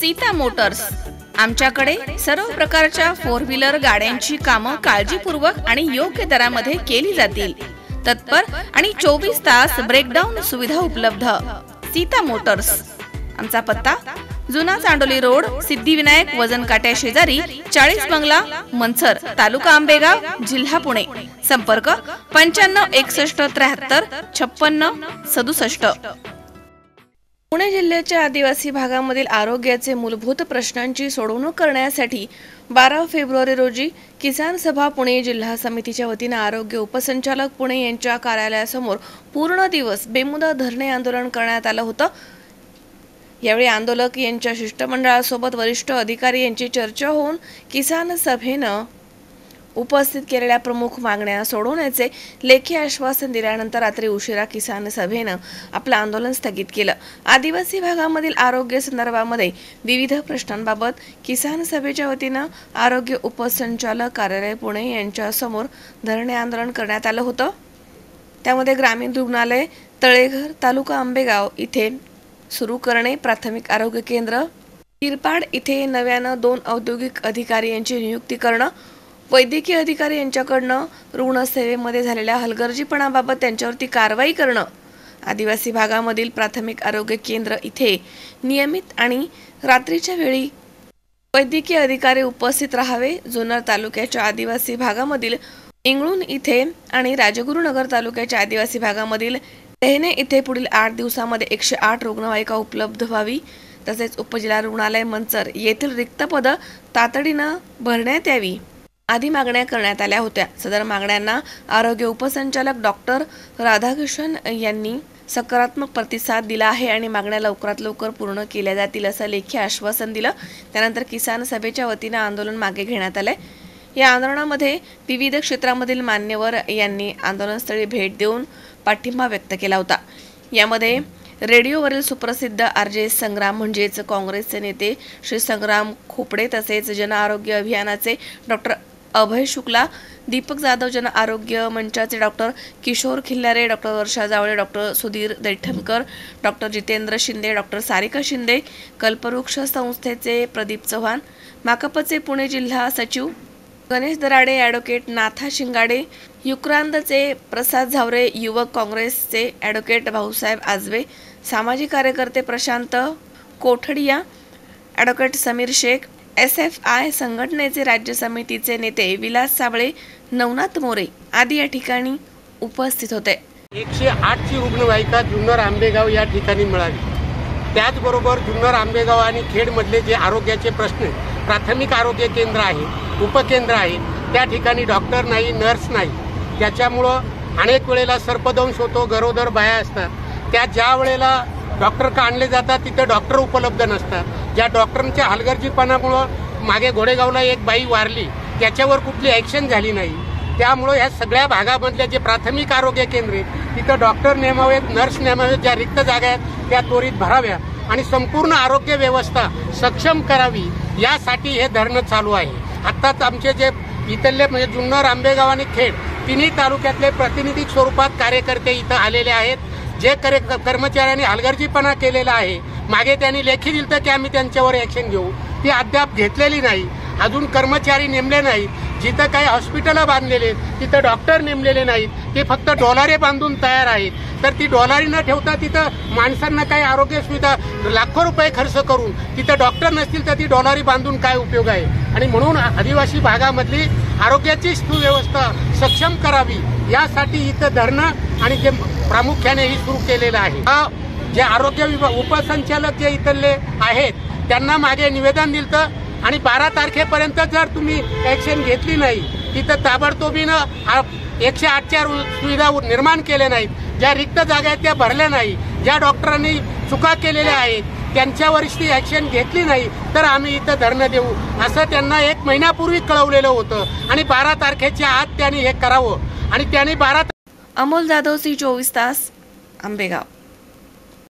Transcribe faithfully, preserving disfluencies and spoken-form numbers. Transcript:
Sita Motors. आमच्याकडे सर्व प्रकारच्या फोर व्हीलर गाड्यांची कामं काळजीपूर्वक आणि योग्य दरामध्ये केली जातील। तत्पर आणि चोवीस तास ब्रेकडाऊन सुविधा उपलब्ध। सीता मोटर्स। आमचा पत्ता जुना चांडोली रोड, सिद्धिविनायक वजन काट्या शेजारी, चाळीस बंगला, मनसर, तालुका आंबेगाव, जिल्हा पुणे। संपर्क पंच्याण्णव एकसष्ट त्र्याहत्तर छप्पन्न सदुसष्ट। पुणे जिल्ह्याच्या आदिवासी भागामधील आरोग्याचे मूलभूत प्रश्नांची सोडवणूक करण्यासाठी बारा फेब्रुवारी रोजी किसान सभा पुणे जिल्हा समितीच्या वतीने आरोग्य उपसंचालक पुणे यांच्या कार्यालयासमोर पूर्ण दिवस बेमुदत धरणे आंदोलन करण्यात आलं होतं। यावेळी आंदोलक यांच्या शिष्टमंडळासोबत वरिष्ठ अधिकारी यांची चर्चा होऊन किसान सभेनं उपस्थित केलेल्या प्रमुख मागण्या सोडवण्याचे लेखी आश्वासन दिल्यानंतर रात्री उशिरा किसान सभेनं आपलं आंदोलन स्थगित केलं। आदिवासी भागामधील आरोग्य संदर्भामध्ये विविध प्रश्नांबाबत किसान सभेच्या वतीनं आरोग्य उपसंचालक कार्यालय पुणे यांच्या समोर धरणे आंदोलन करण्यात आलं होतं। त्यामध्ये ग्रामीण रुग्णालय तळेघर, तालुका आंबेगाव इथे सुरू करणे, प्राथमिक आरोग्य केंद्र तिरपाड इथे नव्यानं दोन औद्योगिक अधिकारी यांची नियुक्ती करणं, वैद्यकीय अधिकारी यांच्याकडनं रुग्णसेवेमध्ये झालेल्या हलगर्जीपणाबाबत त्यांच्यावरती कारवाई करणं, आदिवासी भागामधील प्राथमिक आरोग्य केंद्र इथे नियमित आणि रात्रीच्या वेळी वैद्यकीय अधिकारी उपस्थित राहावे, जुन्नर तालुक्याच्या आदिवासी भागामधील इंगळूण इथे आणि राजगुरुनगर तालुक्याच्या आदिवासी भागामधील टेहने इथे पुढील आठ दिवसामध्ये एकशे आठ रुग्णवाहिका उपलब्ध व्हावी, तसेच उपजिल्हा रुग्णालय मंचर येथील रिक्त पद तातडीनं भरण्यात यावी आदी मागण्या करण्यात आल्या होत्या। सदर मागण्यांना आरोग्य उपसंचालक डॉक्टर राधाकृष्णन यांनी सकारात्मक प्रतिसाद दिला आहे आणि मागण्या लवकरात लवकर पूर्ण केल्या जातील असं लेखी आश्वासन दिलं। त्यानंतर किसान सभेच्या वतीने आंदोलन मागे घेण्यात आले। या आंदोलनामध्ये विविध क्षेत्रामधील मान्यवर यांनी आंदोलनस्थळी भेट देऊन पाठिंबा व्यक्त केला होता। यामध्ये रेडिओवरील सुप्रसिद्ध आर जे संग्राम म्हणजेच काँग्रेसचे नेते श्री संग्राम खोपडे, तसेच जन आरोग्य अभियानाचे डॉक्टर अभय शुक्ला, दीपक जाधव, जन आरोग्य मंचाचे doctor Kishor Khillare, doctor Varsha Jawale, doctor Sudhir Daithankar, doctor Jitendra Shinde, doctor Sarika Shinde, Kalpavriksh संस्थेचे प्रदीप चव्हाण, माकपचे पुणे जिल्हा सचिव गणेश दराडे, ॲडव्होकेट नाथा शिंगाडे, युक्रांदचे प्रसाद झावरे, युवक काँग्रेसचे ॲडव्होकेट भाऊसाहेब आजवे, सामाजिक कार्यकर्ते Prashant Kothadia, advocate Sameer Shaikh, S F I संघटनेचे राज्य समितीचे नेते विलास साबळे, नवनाथ मोरे आदी या ठिकाणी उपस्थित होते। एकशे आठ ची रुग्णवाहिका जुन्नर आंबेगाव या ठिकाणी मिळावी। त्याचबरोबर जुन्नर आंबेगाव आणि खेडमधले जे आरोग्याचे प्रश्न, प्राथमिक आरोग्य केंद्र आहे, उपकेंद्र आहे, त्या ठिकाणी डॉक्टर नाही, नर्स नाही, त्याच्यामुळं अनेक वेळेला सर्पदंश होतो, गरोदर बाया असतात। त्या ज्या वेळेला डॉक्टर का आणले जातात तिथे डॉक्टर उपलब्ध नसतात। ज्या डॉक्टरांच्या हलगर्जीपणामुळं मागे घोडेगावला एक बाई वारली, त्याच्यावर कुठली ॲक्शन झाली नाही। त्यामुळं ह्या सगळ्या भागामधल्या जे प्राथमिक आरोग्य केंद्र आहेत तिथं डॉक्टर नेमावेत, नर्स नेमावेत, ज्या रिक्त जागा आहेत त्या त्वरित भराव्या आणि संपूर्ण आरोग्य व्यवस्था सक्षम करावी, यासाठी हे धरणं चालू आहे। आत्ताच आमचे जे इथले म्हणजे जुन्नर, आंबेगाव आणि खेड तिन्ही तालुक्यातले प्रातिनिधिक स्वरूपात कार्यकर्ते इथं आलेले आहेत। जे कर्मचाऱ्यांनी हलगर्जीपणा केलेला आहे, मागे त्यांनी लेखी दिलं की आम्ही त्यांच्यावर ॲक्शन घेऊ, ती अद्याप घेतलेली नाही। अजून कर्मचारी नेमले नाहीत, जिथं काही हॉस्पिटलं बांधलेले तिथं डॉक्टर नेमलेले नाहीत, ते फक्त डॉलरे बांधून तयार आहेत। तर ती डॉलरी न ठेवता तिथं माणसांना काही आरोग्य सुविधा लाखो रुपये खर्च करून तिथं डॉक्टर नसतील तर ती डॉलरी बांधून काय उपयोग आहे। आणि म्हणून आदिवासी भागामधली आरोग्याची सुव्यवस्था सक्षम करावी, यासाठी इथं धरणं आणि जे प्रामुख्याने सुरू केलेलं आहे। जे आरोग्य विभाग उपसंचालक जे इथले आहेत त्यांना मागे निवेदन दिलं आणि बारा तारखेपर्यंत जर तुम्ही ॲक्शन घेतली नाही, तिथं ताबडतोबीनं एकशे आठच्या सुविधा निर्माण केल्या नाहीत, ज्या रिक्त जागा आहेत त्या भरल्या नाही, ज्या डॉक्टरांनी चुका केलेल्या आहेत त्यांच्यावरच ती ॲक्शन घेतली नाही तर आम्ही इथं धरणं देऊ, असं त्यांना एक महिन्यापूर्वी कळवलेलं होतं। आणि बारा तारखेच्या आत त्यांनी हे करावं आणि त्यांनी बारा अमोल जाधव, सी चोवीस तास, आंबेगाव।